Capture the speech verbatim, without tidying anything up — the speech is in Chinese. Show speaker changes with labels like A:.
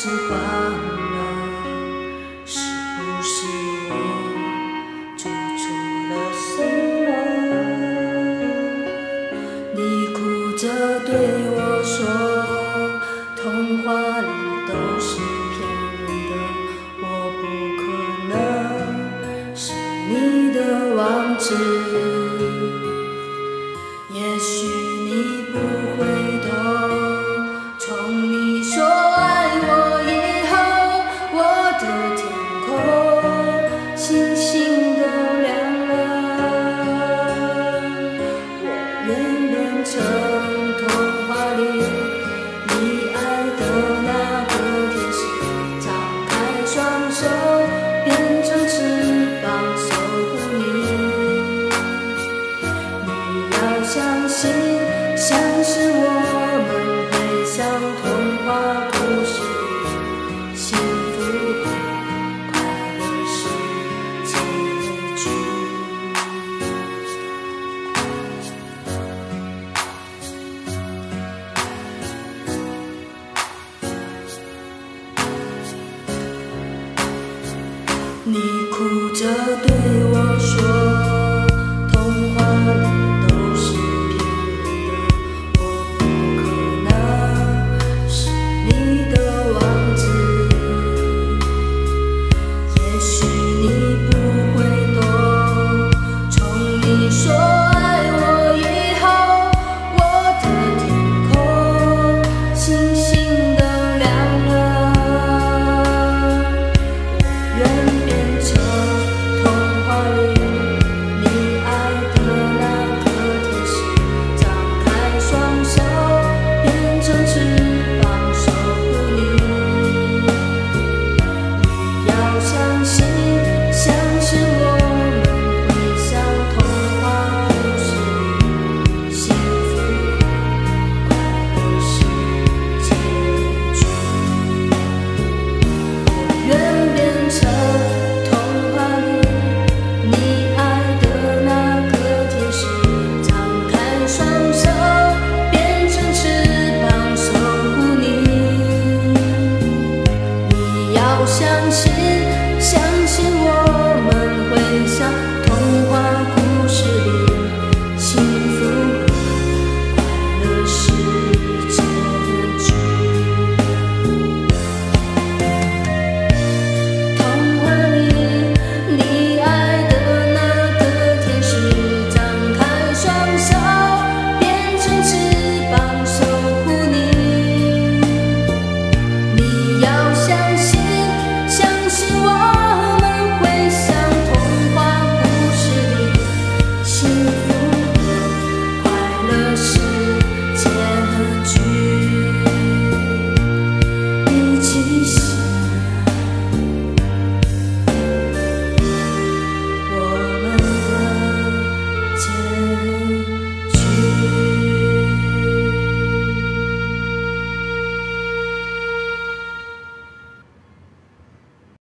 A: 始慌了，是不是我做错了什么？你哭着对我说，童话里都是骗人的，我不可能是你的王子。也许你不会懂，从你说爱我以后，我的天空星星都亮了。我愿变成童话里你爱的那个天使，张开双手，变成翅膀守护你。你要相信，相信我们会像童话故事里，幸福和快乐是结局。你哭着对我说，童话里都是骗人的，我不可能是你的王子。也许你不会懂，从你说爱我以后，我的天空星星都亮了。我愿变成童话里你爱的那个天使，张开双手，变成翅膀守护你。你要相信，相信我们会像童话故事里，幸福和快乐是结局。我愿变成童话里你爱的那个天使，张开双手，变成翅膀守护你。你要相信。